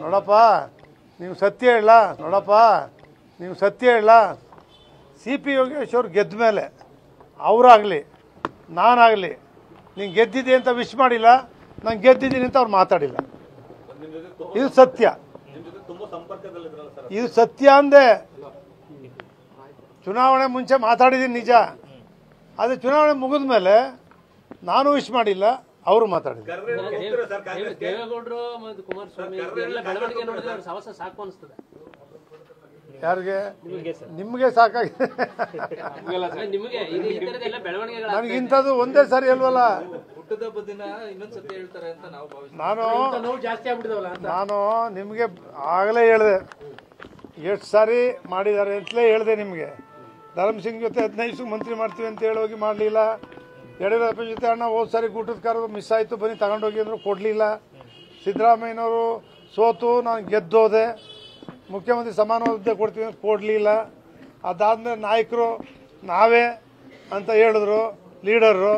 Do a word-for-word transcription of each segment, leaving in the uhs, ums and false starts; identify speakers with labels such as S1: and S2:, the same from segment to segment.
S1: ನೋಡಪ್ಪ ನೀವು ಸತ್ಯ ಹೇಳ ನೋಡಪ್ಪ ನೀವು ಸತ್ಯ ಹೇಳ ಸಿ ಪಿ ಯೋಗೇಶ್ ಅವ್ರು ಗೆದ್ದ ಮೇಲೆ ಅವರಾಗಲಿ ನಾನಾಗಲಿ ನೀನು ಗೆದ್ದಿದ್ದೆ ಅಂತ ವಿಶ್ ಮಾಡಿಲ್ಲ, ನಾನು ಗೆದ್ದಿದ್ದೀನಿ ಅಂತ ಅವ್ರು ಮಾತಾಡಿಲ್ಲ. ಇದು ಸತ್ಯ, ಇದು ಸತ್ಯ ಅಂದೆ. ಚುನಾವಣೆ ಮುಂಚೆ ಮಾತಾಡಿದ್ದೀನಿ ನಿಜ, ಆದರೆ ಚುನಾವಣೆ ಮುಗಿದ ಮೇಲೆ ನಾನು ವಿಶ್ ಮಾಡಿಲ್ಲ, ಅವರು ಮಾತಾಡಿದ್ರು. ಯಾರಿಗೆ? ನಿಮಗೆ ಸಾಕಾಗಿದೆ. ನನಗಿಂಥದ್ದು ಒಂದೇ ಸಾರಿ ಅಲ್ವಲ್ಲ. ನಾನು ನಾನು ನಿಮಗೆ ಆಗಲೇ ಹೇಳಿದೆ, ಎಷ್ಟು ಸಾರಿ ಮಾಡಿದ್ದಾರೆ ಅಂತಲೇ ಹೇಳಿದೆ ನಿಮಗೆ. ಧರ್ಮ್ ಸಿಂಗ್ ಜೊತೆ ಹದಿನೈದು ಮಂತ್ರಿ ಮಾಡ್ತೀವಿ ಅಂತ ಹೇಳೋಗಿ ಮಾಡಲಿಲ್ಲ. ಯಡಿಯೂರಪ್ಪನ ಜೊತೆ ಅಣ್ಣ ಹೋದ ಸಾರಿ ಊಟದ ಕಾರು ಮಿಸ್ ಆಯಿತು, ಬನ್ನಿ ತಗೊಂಡೋಗಿ ಅಂದರು, ಕೊಡಲಿಲ್ಲ. ಸಿದ್ದರಾಮಯ್ಯನವರು ಸೋತು ನಾನು ಗೆದ್ದೋದೆ, ಮುಖ್ಯಮಂತ್ರಿ ಸಮಾನ ಹುದ್ದೆ ಕೊಡ್ತೀವಿ ಅಂತ ಕೊಡಲಿಲ್ಲ. ಅದಾದಮೇಲೆ ನಾಯಕರು ನಾವೇ ಅಂತ ಹೇಳಿದ್ರು, ಲೀಡರು.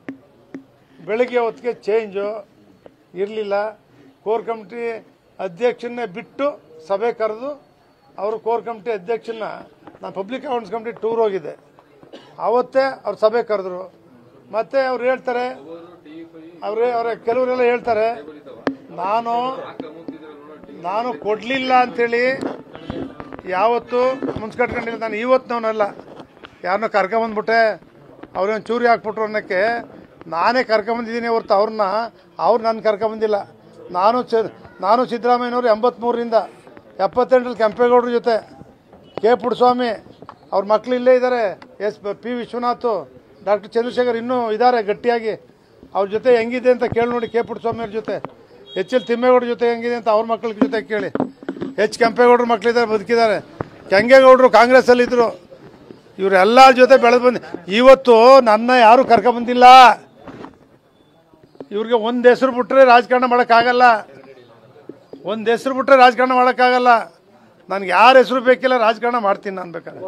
S1: ಬೆಳಗ್ಗೆ ಹೊತ್ತಿಗೆ ಚೇಂಜು ಇರಲಿಲ್ಲ. ಕೋರ್ ಕಮಿಟಿ ಅಧ್ಯಕ್ಷನ್ನೇ ಬಿಟ್ಟು ಸಭೆ ಕರೆದು ಅವರು ಕೋರ್ ಕಮಿಟಿ ಅಧ್ಯಕ್ಷನ, ನಾನು ಪಬ್ಲಿಕ್ ಅಕೌಂಟ್ಸ್ ಕಮಿಟಿ ಟೂರ್ ಹೋಗಿದ್ದೆ, ಆವತ್ತೇ ಅವ್ರು ಸಭೆ ಕರೆದ್ರು. ಮತ್ತೆ ಅವ್ರು ಹೇಳ್ತಾರೆ, ಅವರೇ ಅವರ ಕೆಲವರೆಲ್ಲ ಹೇಳ್ತಾರೆ ನಾನು ನಾನು ಕೊಡಲಿಲ್ಲ ಅಂಥೇಳಿ ಯಾವತ್ತೂ ಮುನ್ಸ್ಕಟ್ಕೊಂಡಿಲ್ಲ. ನಾನು ಇವತ್ತಿನವನಲ್ಲ, ಯಾರನ್ನೋ ಕರ್ಕೊಂಬಂದ್ಬಿಟ್ಟೆ ಅವ್ರೇನು ಚೂರಿ ಹಾಕ್ಬಿಟ್ರು ಅನ್ನೋಕ್ಕೆ ನಾನೇ ಕರ್ಕೊಂಬಂದಿದ್ದೀನಿ ಹೊರ್ತು ಅವ್ರನ್ನ ಅವ್ರು ನನ್ನ ಕರ್ಕೊಂಬಂದಿಲ್ಲ. ನಾನು ನಾನು ಸಿದ್ದರಾಮಯ್ಯನವರು ಎಂಬತ್ತ್ಮೂರರಿಂದ ಎಪ್ಪತ್ತೆಂಟರಲ್ಲಿ ಕೆಂಪೇಗೌಡರ ಜೊತೆ, ಕೆ ಪುಟ್ಟಸ್ವಾಮಿ ಅವ್ರ ಮಕ್ಕಳು ಇಲ್ಲೇ ಇದ್ದಾರೆ, S P Vishwanath, doctor Chandrashekhar ಇನ್ನೂ ಇದ್ದಾರೆ ಗಟ್ಟಿಯಾಗಿ. ಅವ್ರ ಜೊತೆ ಹೆಂಗಿದೆ ಅಂತ ಕೇಳಿ ನೋಡಿ. ಕೆ ಪುಟ್ಟಸ್ವಾಮಿ ಅವ್ರ ಜೊತೆ, ಎಚ್ ಎಲ್ ತಿಮ್ಮೇಗೌಡರ ಜೊತೆ ಹೆಂಗಿದೆ ಅಂತ ಅವ್ರ ಮಕ್ಕಳ ಜೊತೆ ಕೇಳಿ. ಎಚ್ ಕೆಂಪೇಗೌಡರ ಮಕ್ಕಳಿದ್ದಾರೆ, ಬದುಕಿದ್ದಾರೆ. ಕೆಂಗೇಗೌಡರು ಕಾಂಗ್ರೆಸ್ಸಲ್ಲಿದ್ದರು. ಇವರೆಲ್ಲ ಜೊತೆ ಬೆಳೆದು ಬಂದು ಇವತ್ತು ನನ್ನ ಯಾರೂ ಕರ್ಕೊಂಬಂದಿಲ್ಲ. ಇವ್ರಿಗೆ ಒಂದು ಹೆಸರು ಬಿಟ್ಟರೆ ರಾಜಕಾರಣ ಮಾಡೋಕ್ಕಾಗಲ್ಲ, ಒಂದು ಹೆಸರು ಬಿಟ್ಟರೆ ರಾಜಕಾರಣ ಮಾಡೋಕ್ಕಾಗಲ್ಲ. ನನಗೆ ಯಾರ ಹೆಸರು ಬೇಕಿಲ್ಲ, ರಾಜಕಾರಣ ಮಾಡ್ತೀನಿ ನಾನು ಬೇಕಾದ್ರೆ.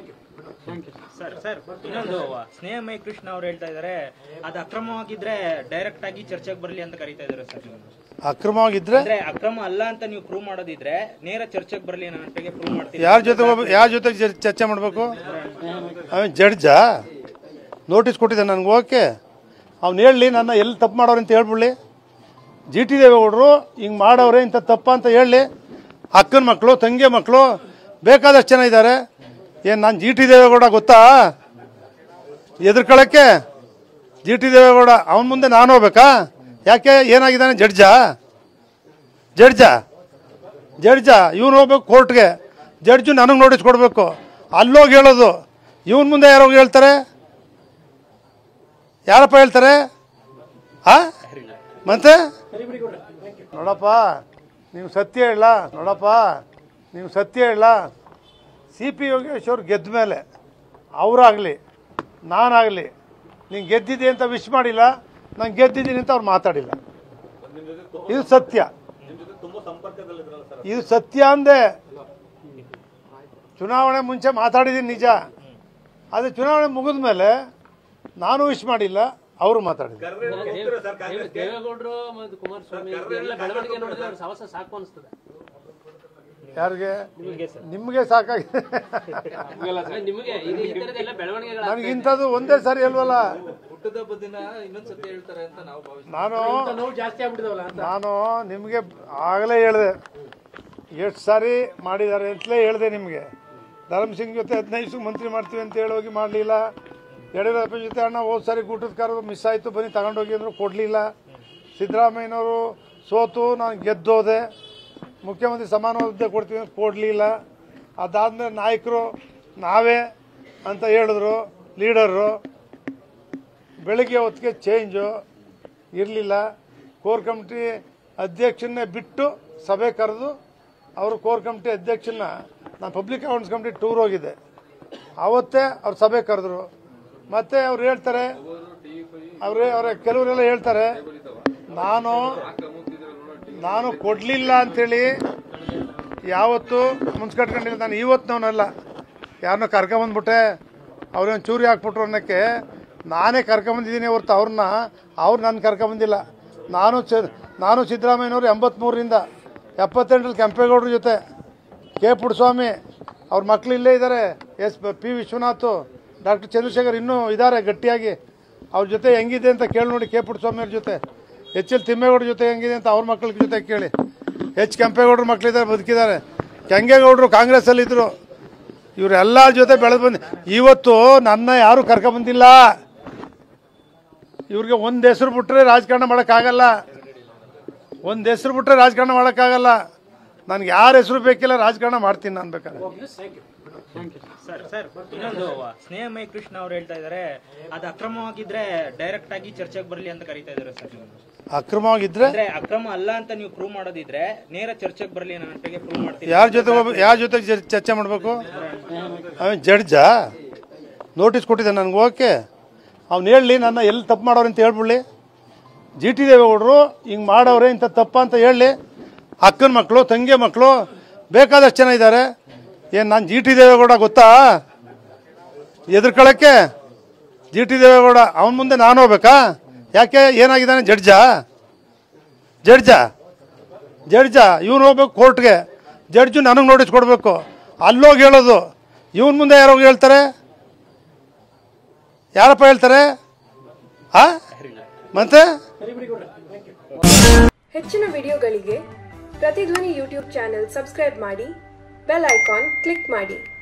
S2: ಸರ್ ಸರ್ ಇನ್ನೊಂದು ಸ್ನೇಹಮಯ ಕೃಷ್ಣ ಅವ್ರು ಹೇಳ್ತಾ ಇದ್ದಾರೆ, ಅದು ಅಕ್ರಮವಾಗಿದ್ರೆ ಡೈರೆಕ್ಟ್ ಆಗಿ ಚರ್ಚೆಗೆ ಬರಲಿ ಅಂತ ಕರೀತಾ ಇದ್ದಾರೆ ಸರ್.
S1: ಅಕ್ರಮವಾಗಿದ್ರೆ
S2: ಅಂದ್ರೆ ಅಕ್ರಮ ಅಲ್ಲ ಅಂತ ನೀವು ಪ್ರೂವ್ ಮಾಡೋದಿದ್ರೆ ನೇರ ಚರ್ಚೆಗೆ ಬರಲಿ ನನಗೆ ಪ್ರೂವ್ ಮಾಡ್ತೀನಿ.
S1: ಯಾರ ಜೊತೆ ಯಾರ ಜೊತೆ ಚರ್ಚೆ ಮಾಡಬೇಕು? ಜಡ್ಜಾ ನೋಟಿಸ್ ಕೊಟ್ಟಿದ್ದೆ ನನಗೆ, ಓಕೆ. ಅವ್ನು ಹೇಳಲಿ ನನ್ನ ಎಲ್ಲಿ ತಪ್ಪು ಮಾಡೋರು ಅಂತ ಹೇಳ್ಬಿಡ್ಲಿ. ಜಿ ಟಿ ದೇವೇಗೌಡರು ಹಿಂಗೆ ಮಾಡೋರೆ ಇಂಥ ತಪ್ಪ ಅಂತ ಹೇಳಲಿ. ಅಕ್ಕನ ಮಕ್ಕಳು, ತಂಗಿ ಮಕ್ಕಳು ಬೇಕಾದಷ್ಟು ಜನ ಇದ್ದಾರೆ. ಏನು ನಾನು ಜಿ ಟಿ ದೇವೇಗೌಡ ಗೊತ್ತಾ ಎದುರ್ಕೊಳ್ಳೋಕ್ಕೆ? ಜಿ ಟಿ ದೇವೇಗೌಡ ಅವನ ಮುಂದೆ ನಾನು ಹೋಗ್ಬೇಕಾ? ಯಾಕೆ ಏನಾಗಿದ್ದಾನೆ? ಜಡ್ಜಾ ಜಡ್ಜಾ ಜಡ್ಜಾ ಇವನು ಹೋಗ್ಬೇಕು ಕೋರ್ಟ್ಗೆ, ಜಡ್ಜು ನನಗೆ ನೋಟಿಸ್ ಕೊಡಬೇಕು. ಅಲ್ಲೋಗಿ ಹೇಳೋದು, ಇವನ ಮುಂದೆ ಯಾರೋಗಿ ಹೇಳ್ತಾರೆ? ಯಾರಪ್ಪ ಹೇಳ್ತಾರೆ? ಆ ಮತ್ತೆ ನೋಡಪ್ಪ ನೀವು ಸತ್ಯ ಹೇಳ ನೋಡಪ್ಪ ನೀವು ಸತ್ಯ ಹೇಳ ಸಿ ಪಿ ಯೋಗೇಶ್ ಅವ್ರು ಗೆದ್ದ ಮೇಲೆ ಅವರಾಗಲಿ ನಾನಾಗಲಿ ನೀನು ಗೆದ್ದಿದ್ದೆ ಅಂತ ವಿಶ್ ಮಾಡಿಲ್ಲ, ನಾನು ಗೆದ್ದಿದ್ದೀನಿ ಅಂತ ಅವ್ರು ಮಾತಾಡಿಲ್ಲ. ಇದು ಸತ್ಯ, ಇದು ಸತ್ಯ ಅಂದೆ. ಚುನಾವಣೆ ಮುಂಚೆ ಮಾತಾಡಿದ್ದೀನಿ ನಿಜ, ಆದರೆ ಚುನಾವಣೆ ಮುಗಿದ ಮೇಲೆ ನಾನು ವಿಶ್ ಮಾಡಿಲ್ಲ, ಅವರು ಮಾತಾಡಿದ್ರು.
S3: ದೇವೇಗೌಡರು ಮತ್ತು ಕುಮಾರಸ್ವಾಮಿ ಬೆಳವಣಿಗೆ ನೋಡಿದ್ರೆ ಅವ್ರ ಸಹವಾಸ ಸಾಕು ಅನಿಸ್ತದೆ.
S1: ಯಾರಿಗೆ? ನಿಮಗೆ ಸಾಕಾಗಿದೆ. ನನಗಿಂಥದ್ದು ಒಂದೇ ಸಾರಿ ಅಲ್ವಲ್ಲ. ನಾನು ನಾನು ನಿಮಗೆ ಆಗಲೇ ಹೇಳಿದೆ, ಎಷ್ಟು ಸಾರಿ ಮಾಡಿದ್ದಾರೆ ಅಂತಲೇ ಹೇಳಿದೆ ನಿಮಗೆ. ಧರ್ಮ್ ಸಿಂಗ್ ಜೊತೆ ಹದಿನೈದು ಮಂತ್ರಿ ಮಾಡ್ತೀವಿ ಅಂತ ಹೇಳೋಗಿ ಮಾಡಲಿಲ್ಲ. ಯಡಿಯೂರಪ್ಪನ ಜೊತೆ ಅಣ್ಣ ಹೋದ ಸಾರಿ ಊಟದ ಕಾರು ಮಿಸ್ ಆಯಿತು, ಬನ್ನಿ ತಗೊಂಡೋಗಿ ಅಂದರು, ಕೊಡಲಿಲ್ಲ. ಸಿದ್ದರಾಮಯ್ಯನವರು ಸೋತು ನಾನು ಗೆದ್ದೋದೆ, ಮುಖ್ಯಮಂತ್ರಿ ಸಮಾನ ಹುದ್ದೆ ಕೊಡ್ತೀವಿ ಅಂತ ಕೊಡಲಿಲ್ಲ. ಅದಾದಮೇಲೆ ನಾಯಕರು ನಾವೇ ಅಂತ ಹೇಳಿದ್ರು, ಲೀಡರು. ಬೆಳಗ್ಗೆ ಹೊತ್ತಿಗೆ ಚೇಂಜು ಇರಲಿಲ್ಲ. ಕೋರ್ ಕಮಿಟಿ ಅಧ್ಯಕ್ಷನ್ನೇ ಬಿಟ್ಟು ಸಭೆ ಕರೆದು ಅವರು ಕೋರ್ ಕಮಿಟಿ ಅಧ್ಯಕ್ಷನ, ನಾನು ಪಬ್ಲಿಕ್ ಅಕೌಂಟ್ಸ್ ಕಮಿಟಿ ಟೂರ್ ಹೋಗಿದ್ದೆ, ಆವತ್ತೇ ಅವ್ರು ಸಭೆ ಕರೆದ್ರು. ಮತ್ತೆ ಅವ್ರು ಹೇಳ್ತಾರೆ, ಅವರೇ ಅವರ ಕೆಲವರೆಲ್ಲ ಹೇಳ್ತಾರೆ ನಾನು ನಾನು ಕೊಡಲಿಲ್ಲ ಅಂಥೇಳಿ ಯಾವತ್ತೂ ಮುನ್ಸ್ಕಟ್ಕೊಂಡಿಲ್ಲ. ನಾನು ಇವತ್ತಿನವನಲ್ಲ, ಯಾರನ್ನೋ ಕರ್ಕೊಂಬಂದ್ಬಿಟ್ಟೆ ಅವ್ರೇನು ಚೂರಿ ಹಾಕ್ಬಿಟ್ರು ಅನ್ನೋಕ್ಕೆ ನಾನೇ ಕರ್ಕೊಂಬಂದಿದ್ದೀನಿ ಹೊರ್ತು ಅವ್ರನ್ನ ಅವ್ರು ನನ್ನ ಕರ್ಕೊಂಬಂದಿಲ್ಲ. ನಾನು ನಾನು ಸಿದ್ದರಾಮಯ್ಯನವರು ಎಂಬತ್ತ್ಮೂರರಿಂದ ಎಪ್ಪತ್ತೆಂಟರಲ್ಲಿ ಕೆಂಪೇಗೌಡರ ಜೊತೆ, ಕೆ ಪುಟ್ಟಸ್ವಾಮಿ ಅವ್ರ ಮಕ್ಕಳು ಇಲ್ಲೇ ಇದ್ದಾರೆ, S P Vishwanath, doctor Chandrashekhar ಇನ್ನೂ ಇದ್ದಾರೆ ಗಟ್ಟಿಯಾಗಿ. ಅವ್ರ ಜೊತೆ ಹೆಂಗಿದೆ ಅಂತ ಕೇಳಿ ನೋಡಿ. ಕೆ ಪುಟ್ಟಸ್ವಾಮಿ ಅವ್ರ ಜೊತೆ, ಎಚ್ ಎಲ್ ತಿಮ್ಮೇಗೌಡರ ಜೊತೆ ಹೆಂಗಿದೆ ಅಂತ ಅವ್ರ ಮಕ್ಕಳ ಜೊತೆ ಕೇಳಿ. ಎಚ್ ಕೆಂಪೇಗೌಡರ ಮಕ್ಕಳಿದ್ದಾರೆ, ಬದುಕಿದ್ದಾರೆ. ಕೆಂಗೇಗೌಡರು ಕಾಂಗ್ರೆಸ್ಸಲ್ಲಿದ್ದರು. ಇವರೆಲ್ಲ ಜೊತೆ ಬೆಳೆದು ಬಂದು ಇವತ್ತು ನನ್ನ ಯಾರೂ ಕರ್ಕೊಂಬಂದಿಲ್ಲ. ಇವ್ರಿಗೆ ಒಂದು ಹೆಸರು ಬಿಟ್ಟರೆ ರಾಜಕಾರಣ ಮಾಡೋಕ್ಕಾಗಲ್ಲ. ಒಂದು ಹೆಸರು ಬಿಟ್ಟರೆ ರಾಜಕಾರಣ ಮಾಡೋಕ್ಕಾಗಲ್ಲ. ನನಗೆ ಯಾರ ಹೆಸರು ಬೇಕಿಲ್ಲ, ರಾಜಕಾರಣ ಮಾಡ್ತೀನಿ ನಾನು ಬೇಕಾದ್ರೆ.
S2: ಸರ್ ಸರ್ ಇನ್ನೊಂದು ಸ್ನೇಹಮಯ ಕೃಷ್ಣ ಅವ್ರು ಹೇಳ್ತಾ ಇದ್ದಾರೆ, ಅದು ಅಕ್ರಮವಾಗಿದ್ರೆ ಡೈರೆಕ್ಟ್ ಆಗಿ ಚರ್ಚೆಗೆ ಬರಲಿ ಅಂತ ಕರೀತಾ ಇದ್ದಾರೆ ಸರ್.
S1: ಅಕ್ರಮವಾಗಿದ್ರೆ
S2: ಅಂದ್ರೆ ಅಕ್ರಮ ಅಲ್ಲ ಅಂತ ನೀವು ಪ್ರೂವ್ ಮಾಡೋದಿದ್ರೆ ನೇರ ಚರ್ಚೆಗೆ ಬರಲಿ ನನಗೆ ಪ್ರೂವ್ ಮಾಡ್ತೀನಿ.
S1: ಯಾರ ಜೊತೆ ಯಾರ ಜೊತೆ ಚರ್ಚೆ ಮಾಡಬೇಕು? ಅವನು ಜಡ್ಜಾ ನೋಟಿಸ್ ಕೊಟ್ಟಿದ್ದೆ ನನಗೆ. ಓಕೆ, ಅವ್ನು ಹೇಳಲಿ ನನ್ನ ಎಲ್ಲಿ ತಪ್ಪು ಮಾಡೋರು ಅಂತ ಹೇಳ್ಬಿಡ್ಲಿ. ಜಿ ಟಿ ದೇವೇಗೌಡರು ಹಿಂಗೆ ಮಾಡೋರೆ ಇಂಥ ತಪ್ಪ ಅಂತ ಹೇಳಲಿ. ಅಕ್ಕನ ಮಕ್ಕಳು, ತಂಗಿ ಮಕ್ಕಳು ಬೇಕಾದಷ್ಟು ಜನ ಇದ್ದಾರೆ. ಏನು ನಾನು ಜಿ ಟಿ ದೇವೇಗೌಡ ಗೊತ್ತಾ ಎದುರ್ಕೊಳ್ಳೋಕ್ಕೆ? ಜಿ ಟಿ ದೇವೇಗೌಡ ಅವನ ಮುಂದೆ ನಾನು ಹೋಗ್ಬೇಕಾ? ಯಾಕೆ, ಏನಾಗಿದ್ದಾನೆ? ಜಡ್ಜಾ ಜಡ್ಜಾ ಜಡ್ಜಾ ಇವನು ಹೋಗ್ಬೇಕು ಕೋರ್ಟ್ಗೆ. ಜಡ್ಜು ನನಗೆ ನೋಟಿಸ್ ಕೊಡಬೇಕು. ಅಲ್ಲೋಗಿ ಹೇಳೋದು. ಇವನ ಮುಂದೆ ಯಾರೋಗಿ ಹೇಳ್ತಾರೆ? ಯಾರಪ್ಪ ಹೇಳ್ತಾರೆ? ಆ ಮತ್ತೆ
S4: ಹೆಚ್ಚಿನ ವಿಡಿಯೋಗಳಿಗೆ ಪ್ರತಿಧ್ವನಿ ಯೂಟ್ಯೂಬ್ ಚಾನೆಲ್ ಸಬ್ಸ್ಕ್ರೈಬ್ ಮಾಡಿ, ಬೆಲ್ ಐಕಾನ್ ಕ್ಲಿಕ್ ಮಾಡಿ.